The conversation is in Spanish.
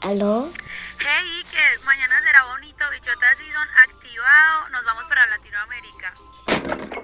¿Aló? Hey, Iker, mañana será bonito, Bichota Season activado, nos vamos para Latinoamérica.